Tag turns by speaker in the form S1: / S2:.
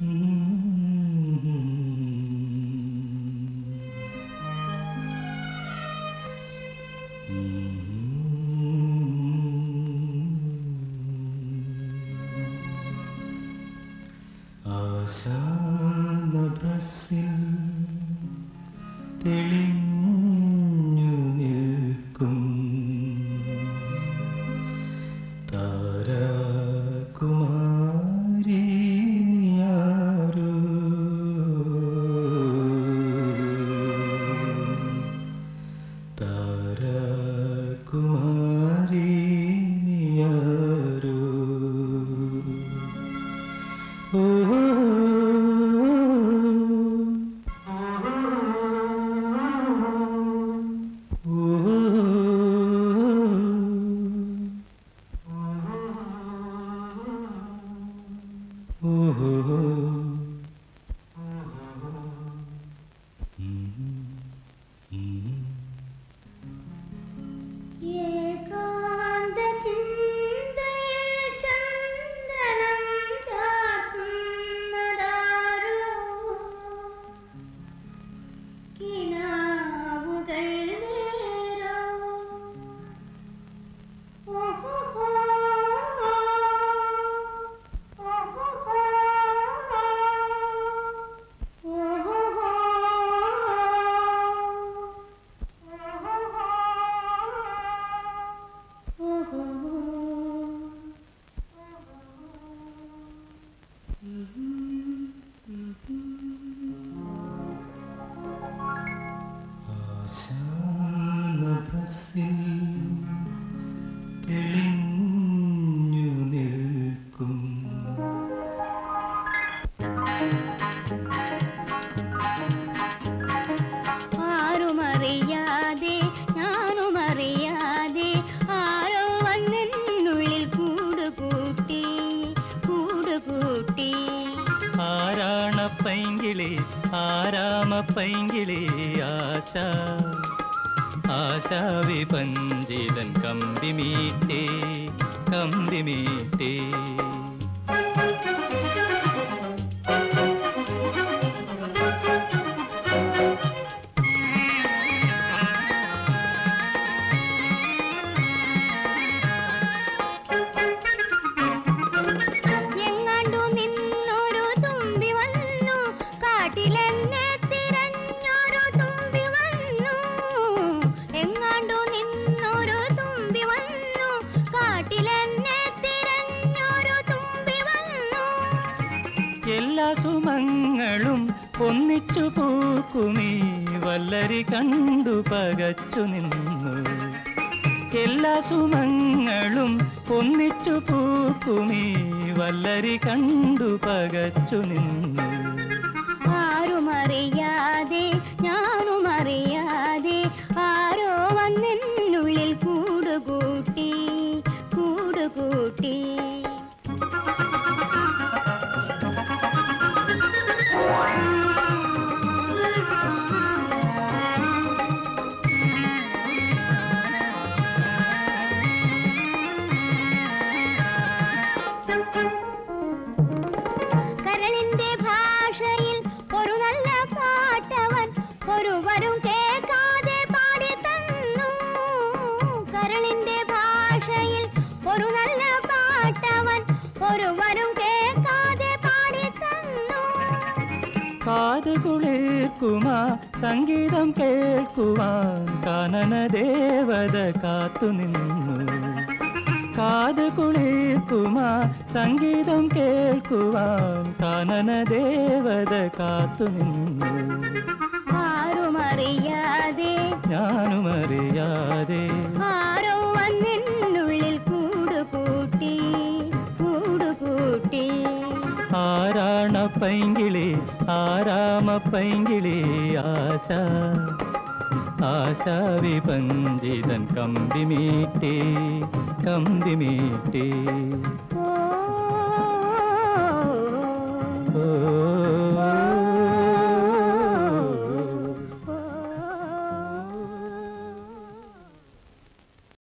S1: ആശാനഭസിൽ തെളിഞ്ഞു നിൽക്കും താരകുമാരി നീയാരോ താരകുമാരി നീയാരോ ഓ ആശാനഭസിൽ തെളിഞ്ഞു നിൽക്കും
S2: ആരുമറിയാതെ ഞാനുമറിയാതെ ആരോ വന്നെന്നുള്ളിൽ കൂടുകൂട്ടി
S1: ആരാണപ്പൈങ്കിളി ആരാമപ്പൈങ്കിളി ആശ ആശാവിപഞ്ചിതൻ കമ്പിമീട്ടേ കമ്പിമീട്ടേ എല്ലാ സുമങ്ങളും ഒന്നിച്ചു പൂക്കുമീ വല്ലരി കണ്ടു പകച്ചു നിന്നു എല്ലാ സുമങ്ങളും ഒന്നിച്ചു പൂക്കുമീ വല്ലരി കണ്ടു പകച്ചു നിന്നു
S2: ആരുമറിയാതെ ഞാനുമറിയാതെ ആരോ വന്നെന്നുള്ളിൽ കൂടുകൂട്ടി കരളിന്റെ ഭാഷയിൽ ഒരു നല്ല പാട്ടവൻ ഒരുവരും കേൾക്കാതെ പാടിത്തന്നു കരളിന്റെ ഭാഷയിൽ ഒരു നല്ല പാട്ടവൻ ഒരുവരും കേൾക്കാതെ പാടിത്തന്നു
S1: കാതുകുളിർക്കുമാ സംഗീതം കേൾക്കുവാൻ കാനന ദേവത കാത്തുനിന്നു കാതുകുളിർക്കുമാ സംഗീതം കേൾക്കുവാൻ കാനന ദേവത കാത്തുനിന്നു
S2: ആരുമറിയാതെ
S1: ഞാനുമറിയാതെ
S2: ആരോ വന്നെന്നുള്ളിൽ കൂടുകൂട്ടി
S1: ആരാണപ്പൈങ്കിളി ആരാമപ്പൈങ്കിളി ആശ ആശാവിപഞ്ചിതൻ കമ്പിമീട്ടേ കമ്പിമീട്ടേ ഓ